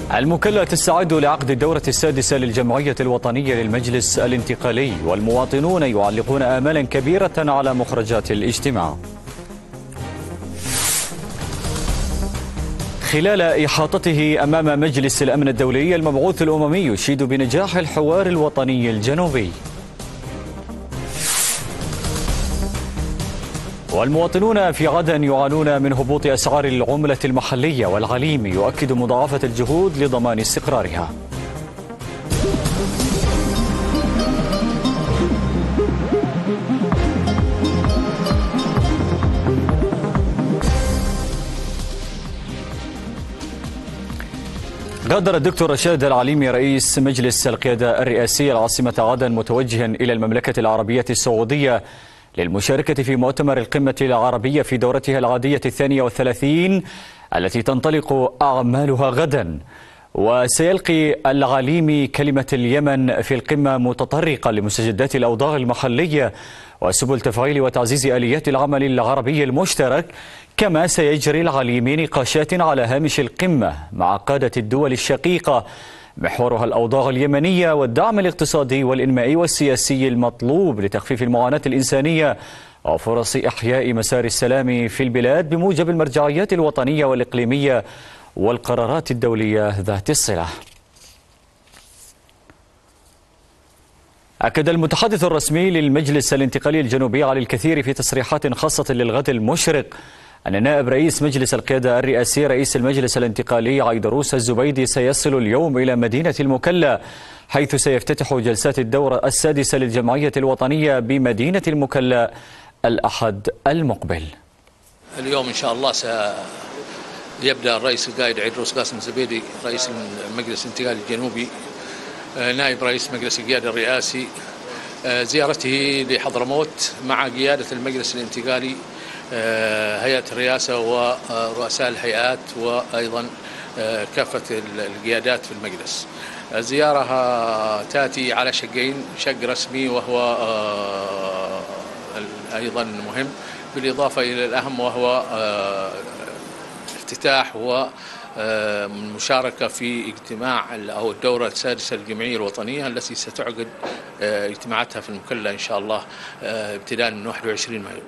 المكلا تستعد لعقد الدورة السادسة للجمعية الوطنية للمجلس الانتقالي، والمواطنون يعلقون آمالا كبيرة على مخرجات الاجتماع. خلال إحاطته أمام مجلس الأمن الدولي، المبعوث الأممي يشيد بنجاح الحوار الوطني الجنوبي. والمواطنون في عدن يعانون من هبوط أسعار العملة المحلية، والعليم يؤكد مضاعفة الجهود لضمان استقرارها. غادر الدكتور رشاد العليمي رئيس مجلس القيادة الرئاسية العاصمة عدن متوجها إلى المملكة العربية السعودية للمشاركة في مؤتمر القمة العربية في دورتها العادية 32 التي تنطلق أعمالها غدا. وسيلقي العليمي كلمة اليمن في القمة متطرقا لمستجدات الأوضاع المحلية وسبل تفعيل وتعزيز آليات العمل العربي المشترك. كما سيجري العليمي نقاشات على هامش القمة مع قادة الدول الشقيقة محورها الأوضاع اليمنية والدعم الاقتصادي والإنمائي والسياسي المطلوب لتخفيف المعاناة الإنسانية وفرص إحياء مسار السلام في البلاد بموجب المرجعيات الوطنية والإقليمية والقرارات الدولية ذات الصلة. أكد المتحدث الرسمي للمجلس الانتقالي الجنوبي على الكثير في تصريحات خاصة للغد المشرق أن نائب رئيس مجلس القيادة الرئاسي رئيس المجلس الانتقالي عيدروس الزبيدي سيصل اليوم إلى مدينة المكلا، حيث سيفتتح جلسات الدورة السادسة للجمعية الوطنية بمدينة المكلا الأحد المقبل. اليوم إن شاء الله سيبدأ الرئيس القائد عيدروس قاسم الزبيدي رئيس المجلس الانتقالي الجنوبي نائب رئيس مجلس القيادة الرئاسي زيارته لحضرموت مع قيادة المجلس الانتقالي هيئة الرئاسة ورؤساء الهيئات وأيضا كافة القيادات في المجلس. الزيارة تأتي على شقين، شق رسمي وهو أيضا مهم، بالإضافة إلى الأهم وهو افتتاح والمشاركة في اجتماع أو الدورة السادسة للجمعية الوطنية التي ستعقد اجتماعاتها في المكلا إن شاء الله ابتداء من 21 مايو.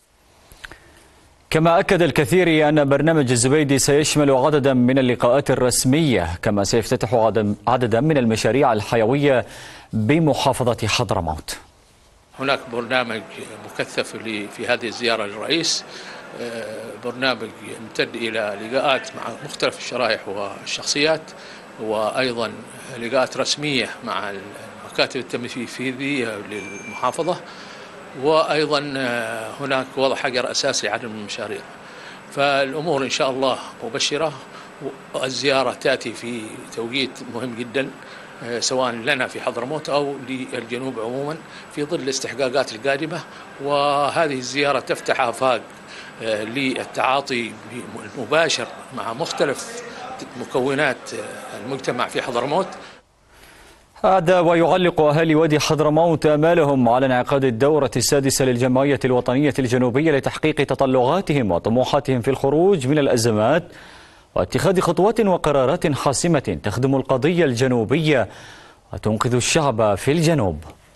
كما أكد الكثير أن برنامج الزبيدي سيشمل عددا من اللقاءات الرسمية، كما سيفتتح عددا من المشاريع الحيوية بمحافظة حضرموت. هناك برنامج مكثف في هذه الزيارة للرئيس، برنامج يمتد إلى لقاءات مع مختلف الشرائح والشخصيات، وأيضا لقاءات رسمية مع المكاتب التنفيذية للمحافظة، وأيضا هناك وضع حجر أساسي لعدد من المشاريع. فالأمور إن شاء الله مبشرة، والزيارة تأتي في توقيت مهم جدا سواء لنا في حضرموت أو للجنوب عموما في ظل الاستحقاقات القادمة، وهذه الزيارة تفتح آفاق للتعاطي المباشر مع مختلف مكونات المجتمع في حضرموت. هذا ويعلق أهالي وادي حضرموت آمالهم على انعقاد الدورة السادسة للجمعية الوطنية الجنوبية لتحقيق تطلعاتهم وطموحاتهم في الخروج من الأزمات واتخاذ خطوات وقرارات حاسمة تخدم القضية الجنوبية وتنقذ الشعب في الجنوب.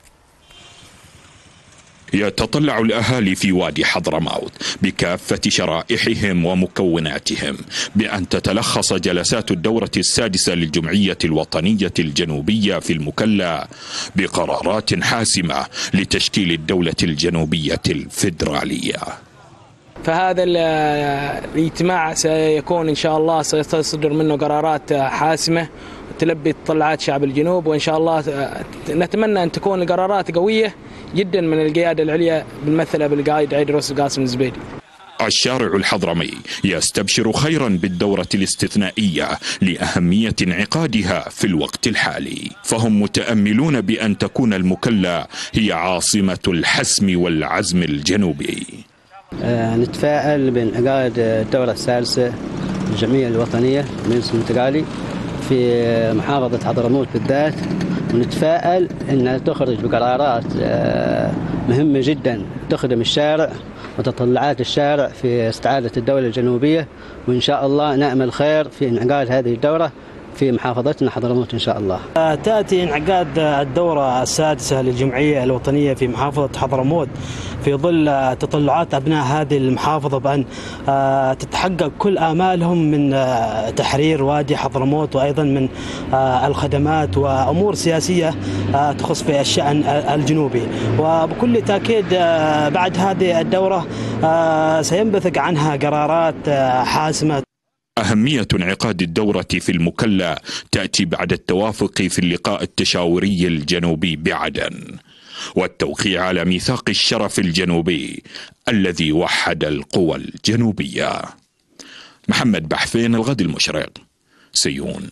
يتطلع الأهالي في وادي حضرموت بكافة شرائحهم ومكوناتهم بأن تتلخص جلسات الدورة السادسة للجمعية الوطنية الجنوبية في المكلا بقرارات حاسمة لتشكيل الدولة الجنوبية الفيدرالية. فهذا الاجتماع سيكون إن شاء الله سيصدر منه قرارات حاسمة تلبي تطلعات شعب الجنوب، وإن شاء الله نتمنى أن تكون القرارات قوية جدا من القيادة العليا بالمثلة بالقائد عيدروس قاسم الزبيدي. الشارع الحضرمي يستبشر خيرا بالدورة الاستثنائية لأهمية انعقادها في الوقت الحالي، فهم متأملون بأن تكون المكلا هي عاصمة الحسم والعزم الجنوبي. نتفائل بانعقاد الدورة الثالثة للجمعية الوطنية للمجلس الانتقالي في محافظة حضرموت بالذات، ونتفائل أنها تخرج بقرارات مهمة جدا تخدم الشارع وتطلعات الشارع في استعادة الدولة الجنوبية، وإن شاء الله نأمل خير في انعقاد هذه الدورة في محافظتنا حضرموت إن شاء الله. تأتي انعقاد الدورة السادسة للجمعية الوطنية في محافظة حضرموت في ظل تطلعات أبناء هذه المحافظة بأن تتحقق كل آمالهم من تحرير وادي حضرموت، وأيضا من الخدمات وأمور سياسية تخص في الشأن الجنوبي. وبكل تأكيد بعد هذه الدورة سينبثق عنها قرارات حاسمة. أهمية انعقاد الدورة في المكلا تأتي بعد التوافق في اللقاء التشاوري الجنوبي بعدن والتوقيع على ميثاق الشرف الجنوبي الذي وحد القوى الجنوبية. محمد بحفين، الغد المشرق، سيون.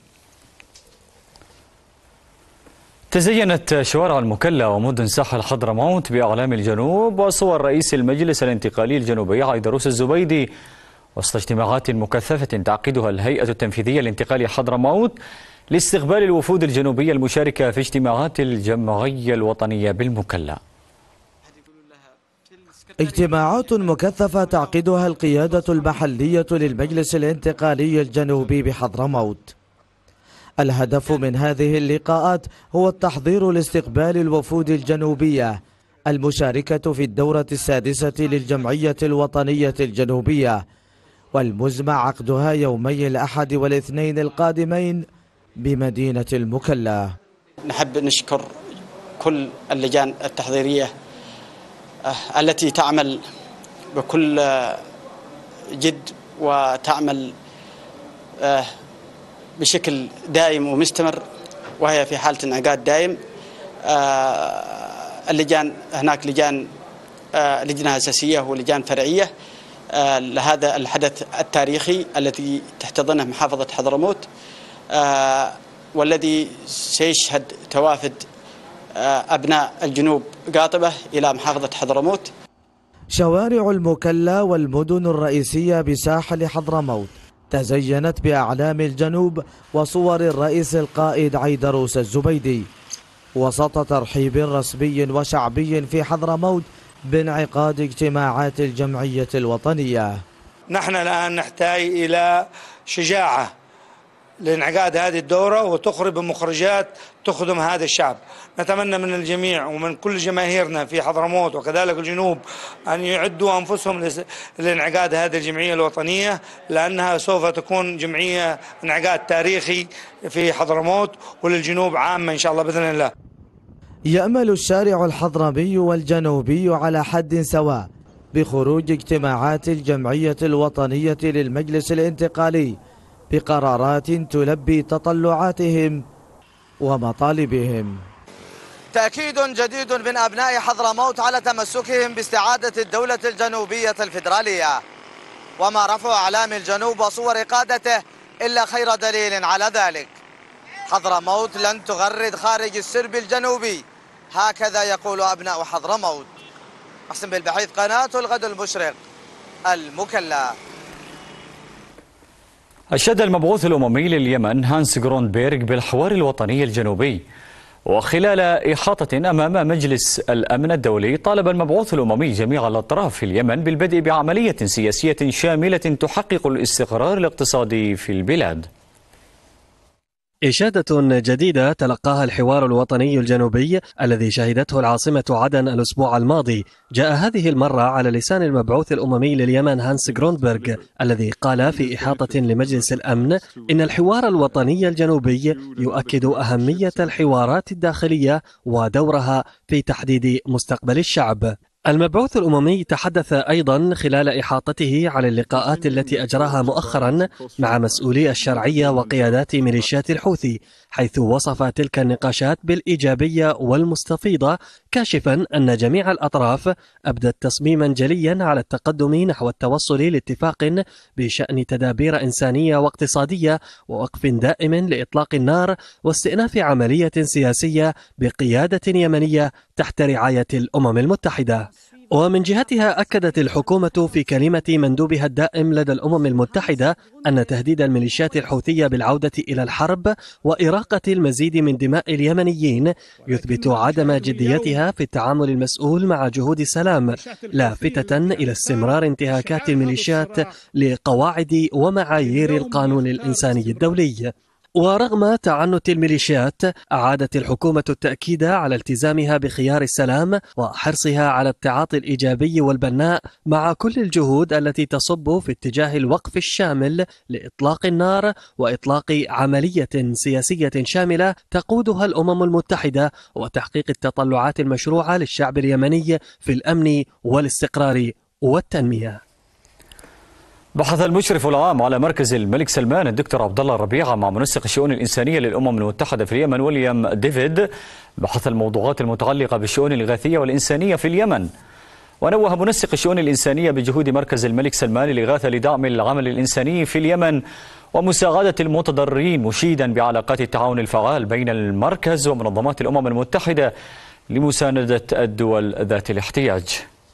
تزينت شوارع المكلا ومدن ساحل حضرموت بأعلام الجنوب وصور رئيس المجلس الانتقالي الجنوبي عيدروس الزبيدي وسط اجتماعات مكثفة تعقدها الهيئة التنفيذية لانتقال حضرموت لاستقبال الوفود الجنوبية المشاركة في اجتماعات الجمعية الوطنية بالمكلا. اجتماعات مكثفة تعقدها القيادة المحلية للمجلس الانتقالي الجنوبي بحضرموت. الهدف من هذه اللقاءات هو التحضير لاستقبال الوفود الجنوبية المشاركة في الدورة السادسة للجمعية الوطنية الجنوبية، والمزمع عقدها يومي الأحد والاثنين القادمين بمدينة المكلا. نحب نشكر كل اللجان التحضيرية التي تعمل بكل جد وتعمل بشكل دائم ومستمر، وهي في حالة انعقاد دائم. اللجان هناك لجنة أساسية ولجان فرعية لهذا الحدث التاريخي الذي تحتضنه محافظة حضرموت، والذي سيشهد توافد أبناء الجنوب قاطبة إلى محافظة حضرموت. شوارع المكلا والمدن الرئيسية بساحل حضرموت تزينت بأعلام الجنوب وصور الرئيس القائد عيدروس الزبيدي وسط ترحيب رسمي وشعبي في حضرموت بانعقاد اجتماعات الجمعية الوطنية. نحن الآن نحتاج إلى شجاعة لانعقاد هذه الدورة وتخرج بمخرجات تخدم هذا الشعب. نتمنى من الجميع ومن كل جماهيرنا في حضرموت وكذلك الجنوب أن يعدوا أنفسهم لانعقاد هذه الجمعية الوطنية، لأنها سوف تكون جمعية انعقاد تاريخي في حضرموت وللجنوب عامة إن شاء الله بإذن الله. يأمل الشارع الحضرمي والجنوبي على حد سواء بخروج اجتماعات الجمعية الوطنية للمجلس الانتقالي بقرارات تلبي تطلعاتهم ومطالبهم. تأكيد جديد من أبناء حضرموت على تمسكهم باستعادة الدولة الجنوبية الفيدرالية، وما رفع أعلام الجنوب وصور قادته إلا خير دليل على ذلك. حضرموت لن تغرد خارج السرب الجنوبي، هكذا يقول أبناء حضرموت. محسن بالبعيد، قناة الغد المشرق، المكلا. أشاد المبعوث الأممي لليمن هانس غروندبيرغ بالحوار الوطني الجنوبي، وخلال إحاطة أمام مجلس الأمن الدولي طالب المبعوث الأممي جميع الأطراف في اليمن بالبدء بعملية سياسية شاملة تحقق الاستقرار الاقتصادي في البلاد. إشادة جديدة تلقاها الحوار الوطني الجنوبي الذي شهدته العاصمة عدن الأسبوع الماضي جاء هذه المرة على لسان المبعوث الأممي لليمن هانس غروندبيرغ، الذي قال في إحاطة لمجلس الأمن إن الحوار الوطني الجنوبي يؤكد أهمية الحوارات الداخلية ودورها في تحديد مستقبل الشعب. المبعوث الأممي تحدث أيضا خلال إحاطته على اللقاءات التي أجراها مؤخرا مع مسؤولي الشرعية وقيادات ميليشيات الحوثي، حيث وصف تلك النقاشات بالإيجابية والمستفيضة، كاشفا أن جميع الأطراف أبدت تصميما جليا على التقدم نحو التوصل لاتفاق بشأن تدابير إنسانية واقتصادية ووقف دائم لإطلاق النار واستئناف عملية سياسية بقيادة يمنية تحت رعاية الأمم المتحدة. ومن جهتها أكدت الحكومة في كلمة مندوبها الدائم لدى الأمم المتحدة أن تهديد الميليشيات الحوثية بالعودة إلى الحرب وإراقة المزيد من دماء اليمنيين يثبت عدم جديتها في التعامل المسؤول مع جهود السلام، لافتة إلى استمرار انتهاكات الميليشيات لقواعد ومعايير القانون الإنساني الدولي. ورغم تعنت الميليشيات أعادت الحكومة التأكيد على التزامها بخيار السلام وحرصها على التعاطي الإيجابي والبناء مع كل الجهود التي تصب في اتجاه الوقف الشامل لإطلاق النار وإطلاق عملية سياسية شاملة تقودها الأمم المتحدة وتحقيق التطلعات المشروعة للشعب اليمني في الأمن والاستقرار والتنمية. بحث المشرف العام على مركز الملك سلمان الدكتور عبد الله الربيعة مع منسق الشؤون الإنسانية للأمم المتحدة في اليمن ويليام ديفيد بحث الموضوعات المتعلقة بالشؤون الإغاثية والإنسانية في اليمن. ونوه منسق الشؤون الإنسانية بجهود مركز الملك سلمان للإغاثة لدعم العمل الإنساني في اليمن ومساعدة المتضررين، مشيدا بعلاقات التعاون الفعال بين المركز ومنظمات الأمم المتحدة لمساندة الدول ذات الاحتياج.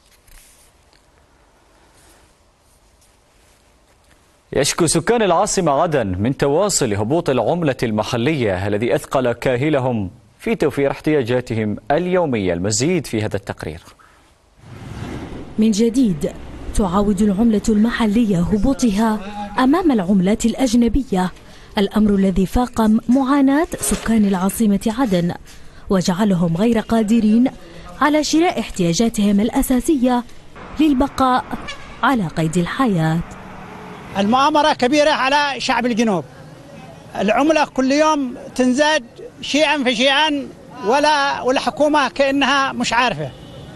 يشكو سكان العاصمة عدن من تواصل هبوط العملة المحلية الذي أثقل كاهلهم في توفير احتياجاتهم اليومية. المزيد في هذا التقرير. من جديد تعاود العملة المحلية هبوطها أمام العملات الأجنبية، الأمر الذي فاقم معاناة سكان العاصمة عدن وجعلهم غير قادرين على شراء احتياجاتهم الأساسية للبقاء على قيد الحياة. المؤامرة كبيرة على شعب الجنوب، العملة كل يوم تنزاد شيئا فشيئا والحكومة كأنها مش عارفة.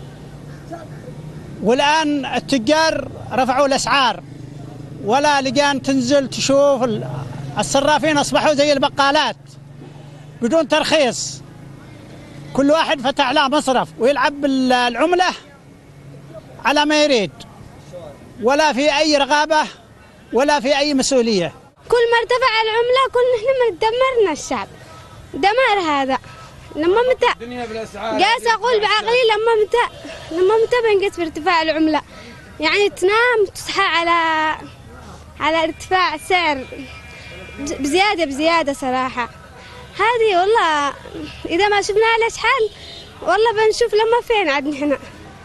والآن التجار رفعوا الأسعار ولا لجان تنزل تشوف، الصرافين أصبحوا زي البقالات بدون ترخيص، كل واحد فتح له مصرف ويلعب العملة على ما يريد، ولا في أي رقابة ولا في أي مسؤولية. كل ما ارتفع العملة كل نحن دمرنا الشعب، دمار هذا. لما متى جالس أقول بعقلي لما متى بنقص بارتفاع العملة، يعني تنام تصحى على ارتفاع السعر بزيادة صراحة. هذه والله إذا ما شفنا ليش حال والله بنشوف لما فين عاد نحن.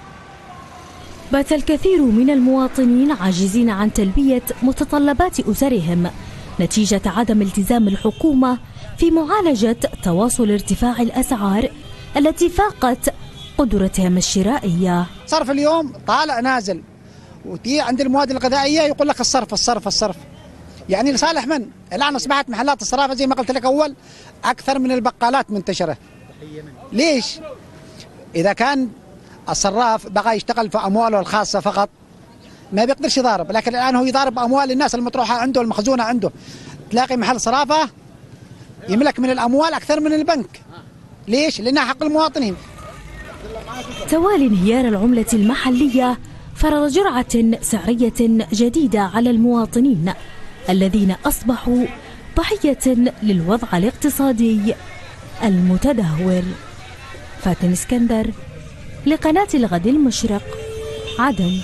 بات الكثير من المواطنين عاجزين عن تلبية متطلبات أسرهم نتيجة عدم التزام الحكومة في معالجة تواصل ارتفاع الأسعار التي فاقت قدرتهم الشرائية. صرف اليوم طالع نازل، وتي عند المواد الغذائية يقول لك الصرف يعني لصالح من؟ الآن أصبحت محلات الصرافة زي ما قلت لك أول أكثر من البقالات منتشرة. ليش؟ إذا كان الصراف بقى يشتغل في أمواله الخاصة فقط ما بيقدرش يضارب، لكن الآن هو يضارب أموال الناس المطروحة عنده المخزونة عنده. تلاقي محل صرافة يملك من الأموال أكثر من البنك. ليش؟ لأنها حق المواطنين. توالي انهيار العملة المحلية فرض جرعة سعرية جديدة على المواطنين الذين أصبحوا ضحية للوضع الاقتصادي المتدهور. فاتن اسكندر لقناة الغد المشرق، عدن.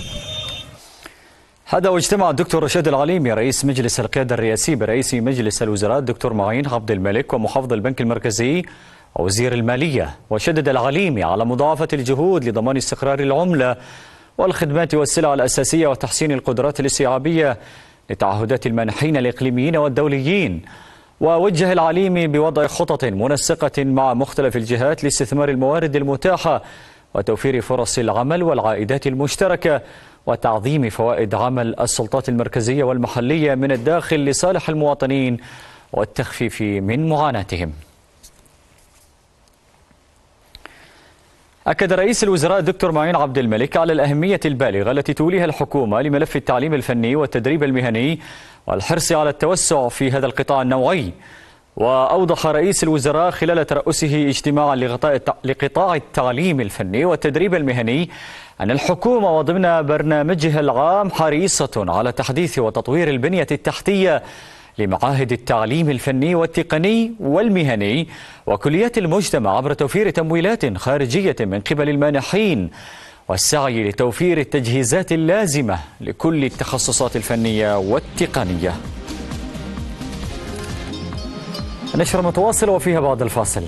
هذا واجتمع الدكتور رشاد العليمي رئيس مجلس القيادة الرئاسي برئيس مجلس الوزراء الدكتور معين عبد الملك ومحافظ البنك المركزي ووزير المالية. وشدد العليمي على مضاعفة الجهود لضمان استقرار العملة والخدمات والسلع الأساسية وتحسين القدرات الاستيعابية لتعهدات المانحين الإقليميين والدوليين. ووجه العليمي بوضع خطط منسقة مع مختلف الجهات لاستثمار الموارد المتاحة وتوفير فرص العمل والعائدات المشتركة وتعظيم فوائد عمل السلطات المركزية والمحلية من الداخل لصالح المواطنين والتخفيف من معاناتهم. أكد رئيس الوزراء الدكتور معين عبد الملك على الأهمية البالغة التي توليها الحكومة لملف التعليم الفني والتدريب المهني والحرص على التوسع في هذا القطاع النوعي. وأوضح رئيس الوزراء خلال ترأسه اجتماعا لقطاع التعليم الفني والتدريب المهني أن الحكومة وضمن برنامجها العام حريصة على تحديث وتطوير البنية التحتية لمعاهد التعليم الفني والتقني والمهني وكليات المجتمع عبر توفير تمويلات خارجية من قبل المانحين والسعي لتوفير التجهيزات اللازمة لكل التخصصات الفنية والتقنية. نشرة متواصلة وفيها بعد الفاصل.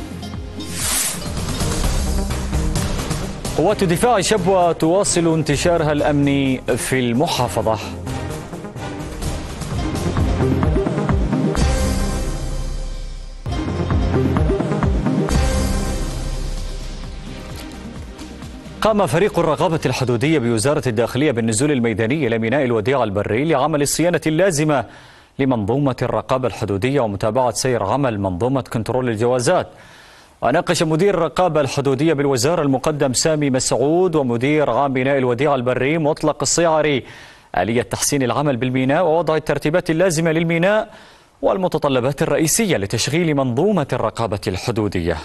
قوات دفاع شبوة تواصل انتشارها الأمني في المحافظة. قام فريق الرقابة الحدودية بوزارة الداخلية بالنزول الميداني إلى ميناء الوديعة البري لعمل الصيانة اللازمة لمنظومة الرقابة الحدودية ومتابعة سير عمل منظومة كنترول الجوازات. وناقش مدير الرقابة الحدودية بالوزارة المقدم سامي مسعود ومدير عام ميناء الوديعة البري مطلق الصيعري آلية تحسين العمل بالميناء ووضع الترتيبات اللازمة للميناء والمتطلبات الرئيسية لتشغيل منظومة الرقابة الحدودية.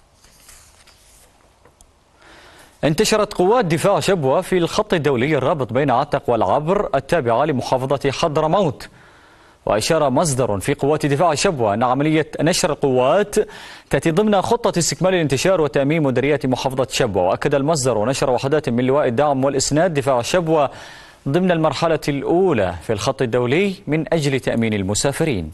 انتشرت قوات دفاع شبوة في الخط الدولي الرابط بين عتق والعبر التابعة لمحافظة حضرموت. وأشار مصدر في قوات دفاع شبوة أن عملية نشر القوات تأتي ضمن خطة استكمال الانتشار وتأمين مديريات محافظة شبوة. وأكد المصدر نشر وحدات من لواء الدعم والإسناد دفاع شبوة ضمن المرحلة الأولى في الخط الدولي من أجل تأمين المسافرين.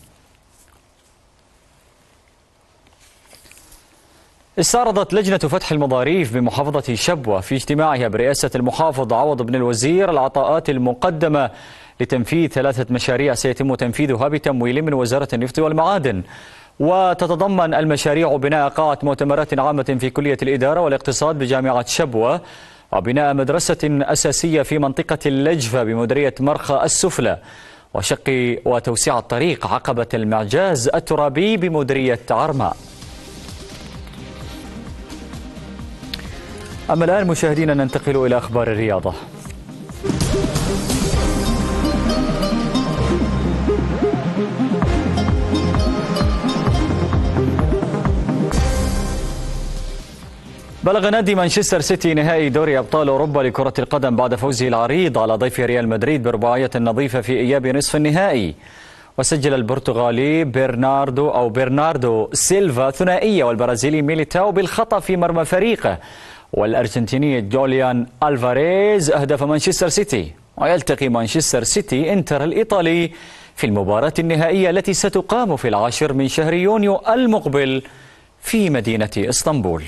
استعرضت لجنة فتح المظاريف بمحافظة شبوة في اجتماعها برئاسة المحافظ عوض بن الوزير العطاءات المقدمة لتنفيذ 3 مشاريع سيتم تنفيذها بتمويل من وزارة النفط والمعادن. وتتضمن المشاريع بناء قاعة مؤتمرات عامة في كلية الإدارة والاقتصاد بجامعة شبوة، وبناء مدرسة أساسية في منطقة اللجفة بمديرية مرخى السفلى، وشق وتوسيع الطريق عقبة المعجاز الترابي بمديرية عرماء. أما الآن مشاهدينا ننتقل إلى أخبار الرياضة. بلغ نادي مانشستر سيتي نهائي دوري أبطال أوروبا لكرة القدم بعد فوزه العريض على ضيف ريال مدريد برباعية نظيفة في إياب نصف النهائي. وسجل البرتغالي برناردو سيلفا ثنائية والبرازيلي ميليتاو بالخطأ في مرمى فريقه، والأرجنتيني جوليان ألفاريز أهدف مانشستر سيتي. ويلتقي مانشستر سيتي إنتر الإيطالي في المباراة النهائية التي ستقام في 10 من شهر يونيو المقبل في مدينة إسطنبول.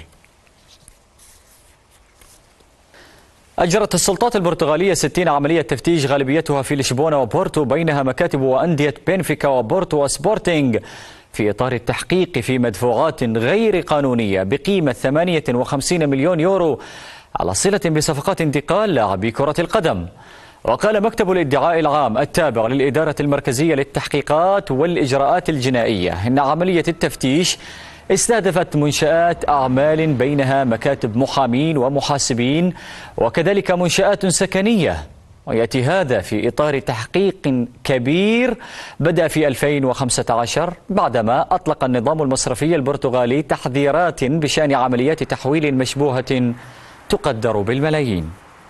أجرت السلطات البرتغالية 60 عملية تفتيش غالبيتها في لشبونة وبورتو، بينها مكاتب وأندية بنفيكا وبورتو وسبورتينغ، في إطار التحقيق في مدفوعات غير قانونية بقيمة 58 مليون يورو على صلة بصفقات انتقال لاعبي كرة القدم. وقال مكتب الادعاء العام التابع للإدارة المركزية للتحقيقات والإجراءات الجنائية إن عملية التفتيش استهدفت منشآت أعمال بينها مكاتب محامين ومحاسبين وكذلك منشآت سكنية. ويأتي هذا في إطار تحقيق كبير بدأ في 2015 بعدما أطلق النظام المصرفي البرتغالي تحذيرات بشأن عمليات تحويل مشبوهة تقدر بالملايين.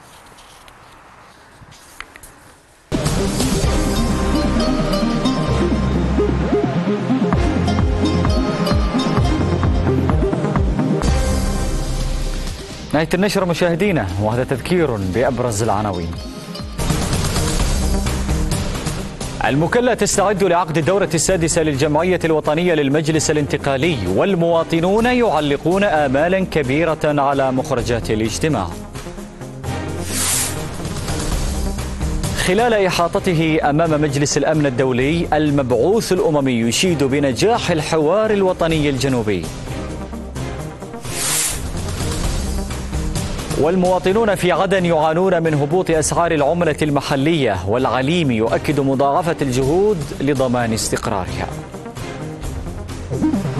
نهاية النشرة مشاهدينا، وهذا تذكير بأبرز العناوين. المكلا تستعد لعقد الدورة السادسة للجمعية الوطنية للمجلس الانتقالي، والمواطنون يعلقون آمالا كبيرة على مخرجات الاجتماع. خلال إحاطته أمام مجلس الأمن الدولي، المبعوث الأممي يشيد بنجاح الحوار الوطني الجنوبي. والمواطنون في عدن يعانون من هبوط أسعار العملة المحلية، والعليم يؤكد مضاعفة الجهود لضمان استقرارها.